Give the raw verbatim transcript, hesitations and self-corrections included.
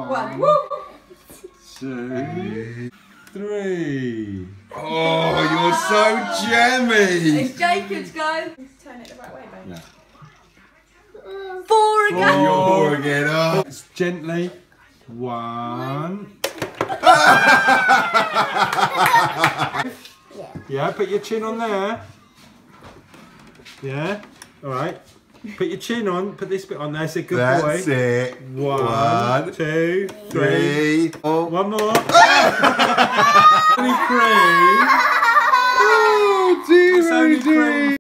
One. Woo. Two. Three. Oh, you're so jammy. It's Jacob's go. Turn it the right way, babe. Yeah. Four again. Oh, you're four again. Oh. Just gently. One. Yeah, put your chin on there. Yeah. All right. Put your chin on. Put this bit on there. Say good That's boy. That's it. One, One, two, three, three. four. One more. Only three. Oh, dear, It's only dear. three.